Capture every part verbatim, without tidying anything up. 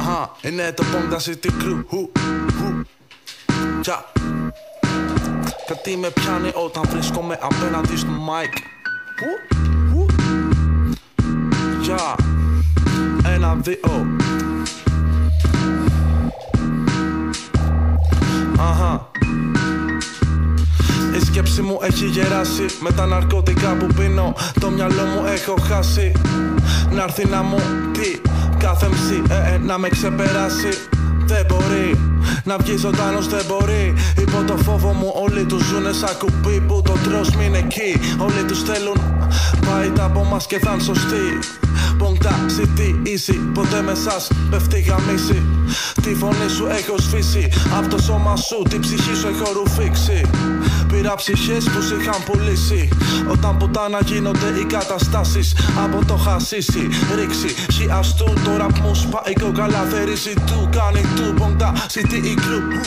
Αχα, είναι το Bonda City Crew. Τσα. Κάτι με πιάνει όταν βρίσκομαι απέναντι στο mic. Τσα. Ένα, δύο. Αχα. Η σκέψη μου έχει γεράσει με τα ναρκωτικά που πίνω. Το μυαλό μου έχω χάσει. Να'ρθεί να μου πει κάθε μισή ε, ε, να με ξεπεράσει. Δεν μπορεί να βγει ζωντανός, δεν μπορεί. Υπό το φόβο μου όλοι τους ζουνε σαν κουμπί που το τρως μην εκεί. Όλοι τους θέλουν πάει τα από μας και θα είναι σωστοί. Bonda City easy, ποτέ με σας πέφτει γαμίση. Τη φωνή σου έχω σφίσει, απ' το σώμα σου την ψυχή σου έχω ρουφήξει. Πήρα ψυχές που σ' είχαν πουλήσει. Όταν πουτάνα γίνονται οι καταστάσεις από το χασίσι. Ρίξει, χιαστού, το ραπ μου σπάει κοκαλά. Θερίζει του, κάνει του, Bonda City η crew.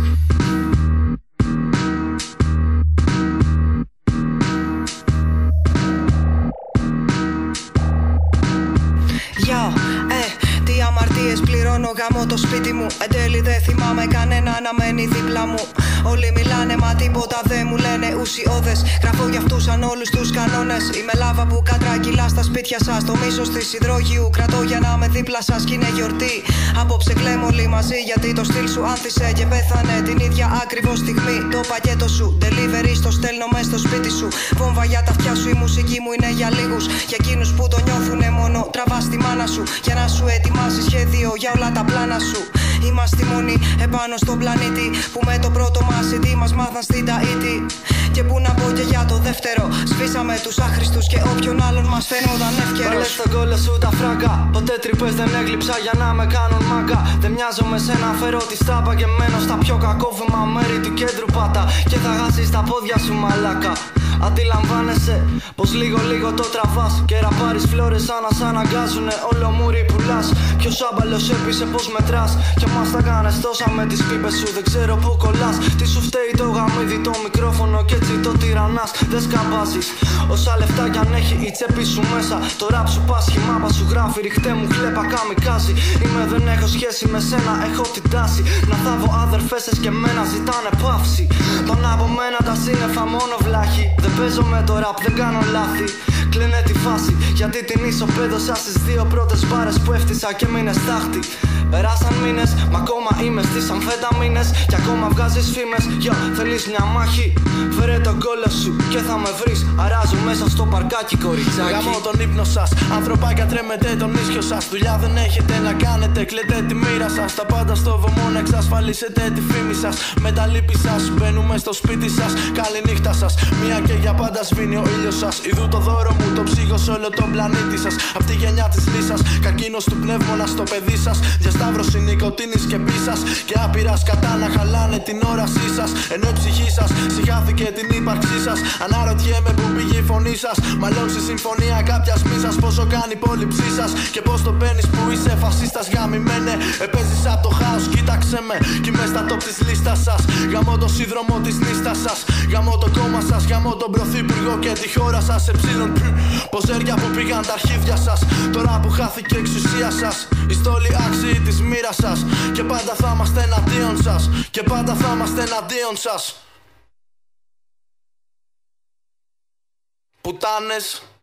Αμαρτίες πληρώνω, γάμω το σπίτι μου. Εν τέλει δεν θυμάμαι κανένα να μένει δίπλα μου. Όλοι μιλάνε μα τίποτα δεν μου λένε ουσιώδες. Γράφω για αυτούς σαν όλους τους κανόνες. Είμαι λάβα που κατρακυλά στα σπίτια σας. Το μίσος της υδρόγειου κρατώ για να είμαι δίπλα σας κι είναι γιορτή. Απόψε κλαίμε όλοι μαζί γιατί το στυλ σου άνθησε και πέθανε την ίδια ακριβώς στιγμή. Το πακέτο σου delivery στο στέλνω μες στο σπίτι σου. Βόμβα για τα αυτιά σου, η μουσική μου είναι για λίγους. Για εκείνους που το νιώθουνε μόνο τραβάς τη μάνα σου. Για να σου ετοιμάσει σχέδιο για όλα τα πλάνα σου. Είμαστε μόνοι επάνω στον πλανήτη που με το πρώτο μας σι ντι μας μάθαν στην Ταΐτη. Και που να πω και για το δεύτερο. Σβήσαμε τους άχρηστους και όποιον άλλον μας φαίνονταν εύκαιρος. Βάλε στον κόλλο σου τα φράγκα. Ποτέ τρυπές δεν έγλειψα για να με κάνουν μάγκα. Δεν μοιάζω με σένα, φέρω τη στάπα και μένω στα πιο κακόβημα μέρη του κέντρου πάτα. Και θα χάσεις τα πόδια σου μαλάκα. Αντιλαμβάνεσαι πως λίγο λίγο το τραβάς. Και ραπάρεις φλόρες σαν να σ' αναγκάζουνε. Όλο μουρι πουλάς. Ποιος άμπαλος έπεισε πως μετράς. Και μας τα κάνες τόσα με τις πίπες σου. Δεν ξέρω που κολλάς. Τι σου φταίει το γαμίδι, το μικρόφωνο κι έτσι το τυραννάς. Δεν σκαμπάζεις. Όσα λεφτά κι αν έχει η τσέπη σου μέσα. Το ραπ σου πάσχει, μάπα σου γράφει. Ριχτέ μου χλέπα καμικάζι. Είμαι δεν έχω σχέση με σένα, έχω την τάση. Να θάβω αδερφέσες και μένα ζητάνε παύση. Πάνω από μένα τα σύννεφα μόνο βλάχη. Δεν παίζω με το ραπ, δεν κάνω λάθη. Κλαίνε τη φάση, γιατί την ισοπαίδωσα στις δύο πρώτες μπάρες που έφτιασα και μείνες τάχτη. Περάσαν μήνες, μα ακόμα είμαι στις αμφεταμίνες. Κι ακόμα βγάζεις φήμες, γιο, θέλεις μια μάχη. Φέρε τον κόλλο σου και θα με βρεις. Αράζω μέσα στο παρκάκι κοριτσάκι. Γαμώ τον ύπνο σας, ανθρωπάκια τρέμετε τον ίσιο σας. Δουλειά δεν έχετε να κάνετε, κλαίτε τη μοίρα σας. Τα πάντα στο βωμό να εξασφαλίσετε τη φήμη σας. Με τα λύπη σας, μπαίνουμε στο σπίτι σας. Καλή νύχτα σας, μία και για πάντα σβήνει ο ήλιος σας. Ιδού το δώρο μου, το ψύχο σε όλο τον πλανήτη σας. Απ' τη γενιά της λύσας, καρκίνος του πνεύμονα στο παιδί σας. Διασταύρωση νοικοτήνης και πίσας. Και άπειρα σκατά να χαλάνε την όρασή σας. Ενώ η ψυχή σας συγχάθηκε την ύπαρξή σας. Αναρωτιέμαι που πήγε η φωνή σας. Μάλλον στη συμφωνία κάποιας μίσας. Πόσο κάνει η υπόλοιψή σας. Και πως το παίρνεις που είσαι φασίστας γαμημένε. Επέζεις απ' το χάος, κοίταξε με. Κι είμαι στα top της λίστας σας. Γαμώ το σύνδρομο της νύστας σας. Γαμώ το κόμμα σας, γαμώ τον πρωθυπουργό και τη χώρα σας. Σε ψήνουν ποζέρια που πήγαν τα αρχίδια σας. Τώρα που χάθηκε η εξουσία σας. Η στόλη άξιοι της μοίρας σας. Και πάντα θα είμαστε εναντίον σας. Και πάντα θα είμαστε εναντίον σας. Πουτάνες.